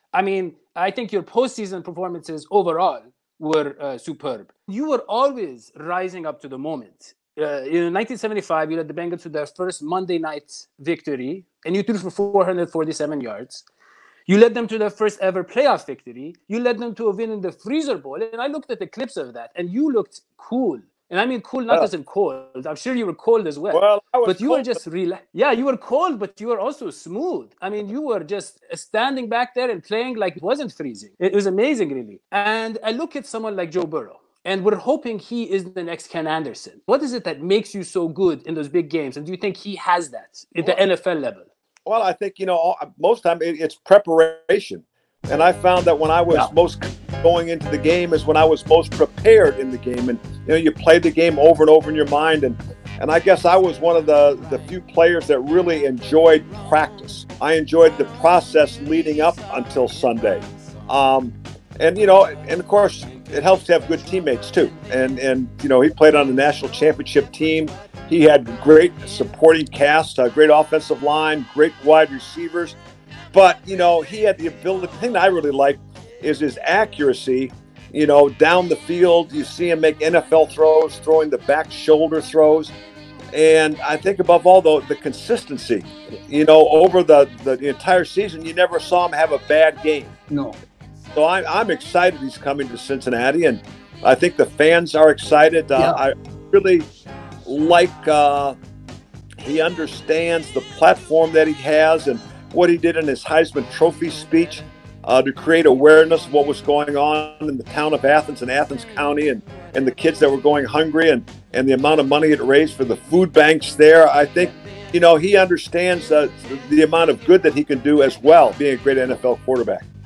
I mean, I think your postseason performances overall were superb. You were always rising up to the moment. In 1975, you led the Bengals to their first Monday night victory, and you threw for 447 yards. You led them to their first ever playoff victory. You led them to a win in the Freezer Bowl. And I looked at the clips of that, and you looked cool. And I mean cool, not Uh, as in cold. I'm sure you were cold as well. well, I was But you were cold. just yeah, you were cold, but you were also smooth. I mean, you were just standing back there and playing like it wasn't freezing. It was amazing, really. And I look at someone like Joe Burrow, and we're hoping he is the next Ken Anderson. What is it that makes you so good in those big games? And do you think he has that at the Well, NFL level? well, I think, most time it's preparation. And I found that when I Yeah. was most going into the game is when I was most prepared in the game. And, you play the game over and over in your mind. And I guess I was one of the few players that really enjoyed practice. I enjoyed the process leading up until Sunday. And of course, it helps to have good teammates too. And he played on the national championship team. He had great supporting cast, a great offensive line, great wide receivers. But, he had the ability. The thing I really like is his accuracy, down the field. You see him make NFL throws, throwing the back shoulder throws. And I think above all, though, the consistency, over the entire season, you never saw him have a bad game. No. So I'm excited he's coming to Cincinnati, and I think the fans are excited. Yeah. I really like he understands the platform that he has and what he did in his Heisman Trophy speech to create awareness of what was going on in the town of Athens and Athens County and the kids that were going hungry and the amount of money it raised for the food banks there. I think, he understands the amount of good that he can do as well, being a great NFL quarterback.